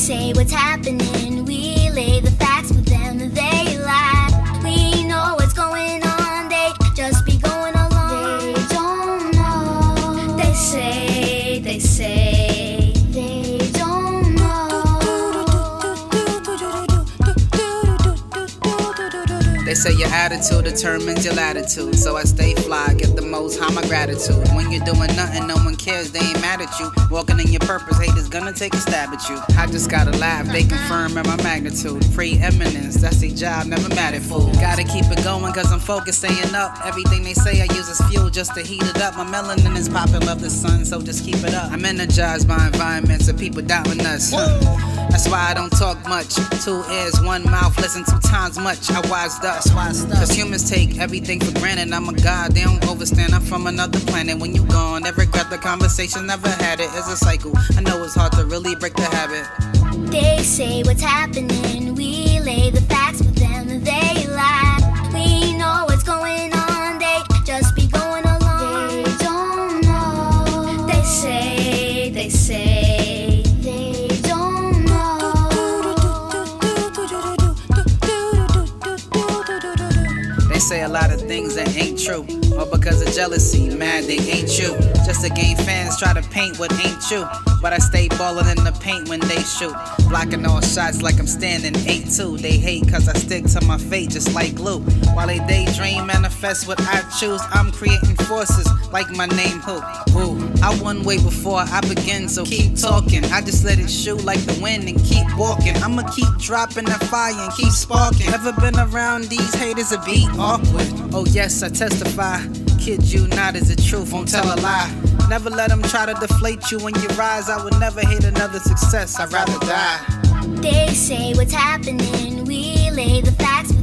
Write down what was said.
say what's happening, we lay the facts, but then they lie. We know what's going on, they just be going along. They don't know. They say they don't know. They say your attitude determines your latitude, so I stay fly, get the most high my gratitude. When you're doing nothing, no one cares, they ain't mad at you. Walking in your purpose, haters gonna take a stab at you. I just gotta laugh, they confirm in my magnitude. Preeminence, that's their job, never mad at fool. Gotta keep it going cause I'm focused, staying up. Everything they say I use as fuel just to heat it up. My melanin is popping, love the sun, so just keep it up. I'm energized by environments of people doubting us. That's why I don't talk much. 2 ears, 1 mouth, listen 2 times much. I wised up. Cause humans take everything for granted. I'm a god, they don't overstand. I'm from another planet. When you gone, never got the conversation, never had it. It's a cycle. I know it's hard to really break the habit. They say what's happening, we lay the facts, but then they lie. We know what's going on, they just be going along. They don't know. They say they don't know. They say a lot of things that ain't true, or because of jealousy, mad they ain't you. Just to gain fans, try to paint what ain't you. But I stay ballin' in the paint when they shoot, blocking all shots like I'm standing 8'2". They hate cause I stick to my fate just like glue. While they daydream, manifest what I choose. I'm creating forces like my name who. Ooh, I won way before I begin, so keep talking. I just let it shoot like the wind and keep walking. I'ma keep dropping that fire and keep sparking. Never been around these haters, it be awkward. Oh yes, I testify. Kid you not is the truth, won't tell a lie. Never let them try to deflate you when you rise. I would never hate another success, I'd rather die. They say what's happening, we lay the facts.